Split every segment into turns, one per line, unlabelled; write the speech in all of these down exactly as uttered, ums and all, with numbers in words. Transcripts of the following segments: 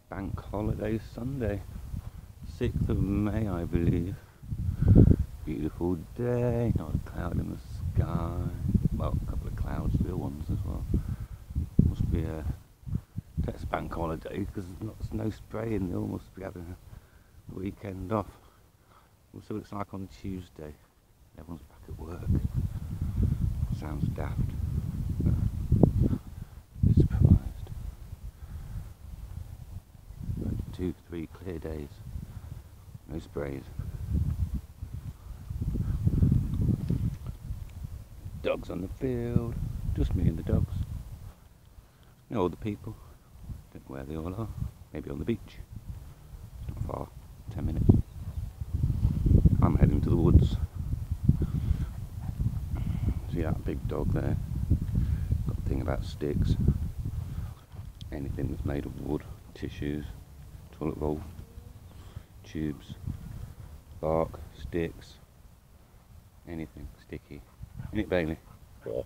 Bank holiday Sunday, sixth of May I believe. Beautiful day, not a cloud in the sky. Well, a couple of clouds, real ones as well. Must be a test bank holiday because there's not snow spraying. They all must be having a weekend off. We'll see what it's like on Tuesday. Everyone's back at work. Sounds daft. Be surprised. Two, three clear days. No sprays. Dogs on the field. Just me and the dogs. No other people. Don't know where they all are. Maybe on the beach. It's not far. Ten minutes. I'm heading to the woods. See that big dog there? Got a thing about sticks. Anything that's made of wood, tissues, toilet roll, tubes, bark, sticks, anything sticky. Isn't it, Bailey?
Yeah.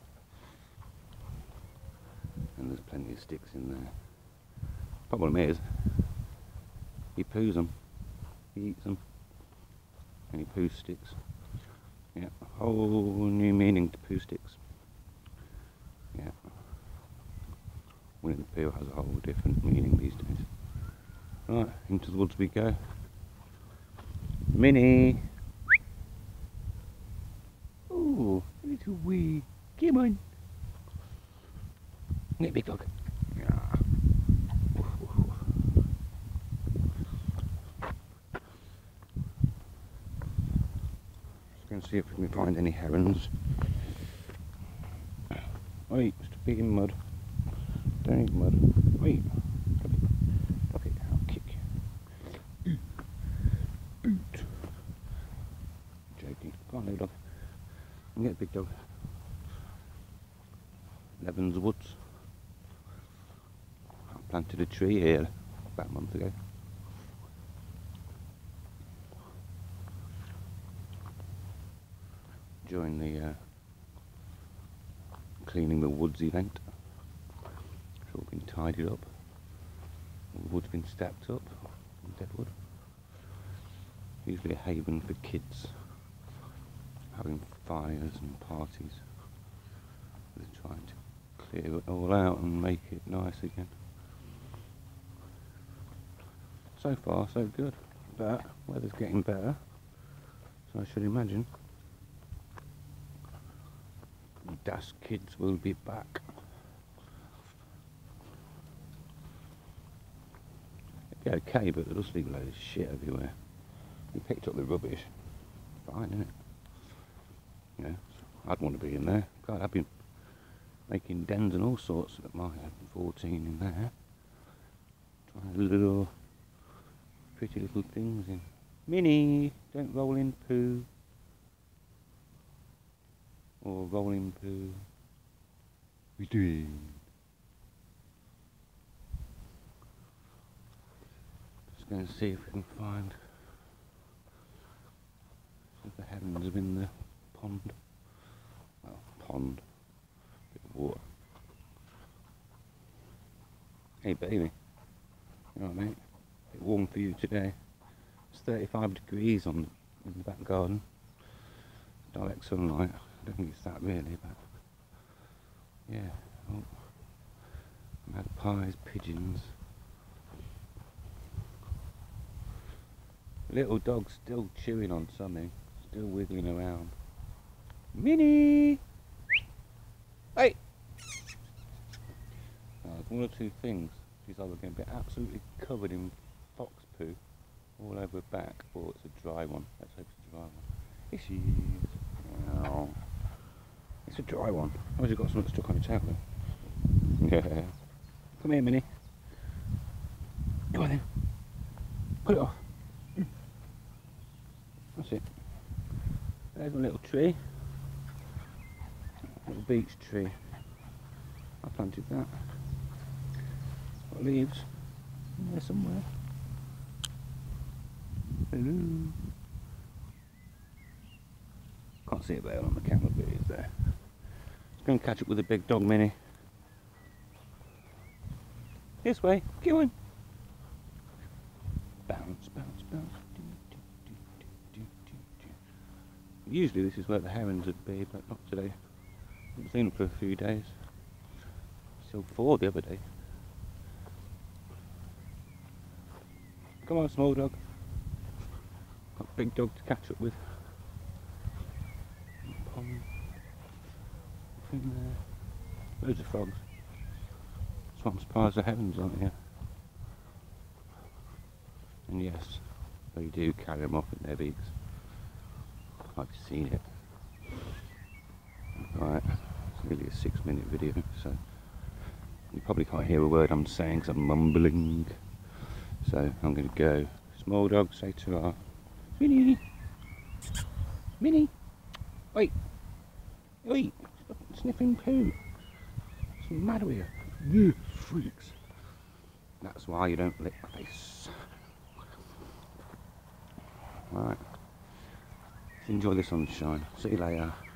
And there's plenty of sticks in there. Problem is, he poos them, he eats them, and he poos sticks. Yeah, a whole new meaning to poo sticks. Yeah. Winnie the Pooh has a whole different meaning these days. Right, into the woods we go. Minnie! Ooh, little wee. Come on. Get big dog. Yeah. Woof, woof, woof. Just going to see if we can find any herons. Wait, Mister Beating mud. Don't eat mud. Wait. Drop it. Drop it. I'll kick you. Boot. Joking. Go on, little dog. You get a big dog. Leban's Woods. I planted a tree here about a month ago. During the uh, cleaning the woods event. It's all been tidied up. The wood's been stacked up. Dead wood. Usually a haven for kids. Having fires and parties. They're trying to clear it all out and make it nice again. So far so good, but weather's getting better, so I should imagine Das kids will be back. It'd be okay, but there'll just leave a load of shit everywhere. We picked up the rubbish. Fine, isn't it? Yeah, I'd want to be in there. God, I've been making dens and all sorts at my fourteen in there. Trying to lure pretty little things in. Minnie, don't roll in poo. Or roll in poo. We doing? Just going to see if we can find if the herons are in the pond. Well, pond. Bit of water. Hey baby. You alright mate? Bit warm for you today. It's thirty-five degrees on in the back garden. Direct sunlight. I don't think it's that really, but yeah. Oh. Magpies, pigeons. Little dog still chewing on something, still wiggling around. Minnie! Hey! Now, there's one or two things. She's either going to be absolutely covered in fox poo all over her back, or it's a dry one. Let's hope it's a dry one. Here she is. Wow. It's a dry one. Oh, she's got something stuck on her tail though. Yeah. Come here, Minnie. Go on then. Put it off. That's it. There's my little tree. Little beech tree. I planted that. Got leaves in there somewhere. Hello. Can't see it there on the camera, but it is there. Go and catch up with a big dog, Minnie. This way. Come on. Bounce, bounce, bounce. Do, do, do, do, do, do, do. Usually this is where the herons would be, but not today. I haven't seen them for a few days. Saw four the other day. Come on, small dog. Got a big dog to catch up with. Pond. In there. Loads of frogs. So I'm surprised the herons aren't here. And yes, they do carry them off in their beaks. I've seen it. Right, it's nearly a six minute video, so you probably can't hear a word I'm saying because I'm mumbling. So I'm going to go. Small dog, say to our Minnie, Minnie, wait, wait, stop sniffing poo. What's the matter with you? You freaks. That's why you don't lick my face. Right. Enjoy the sunshine. See you later.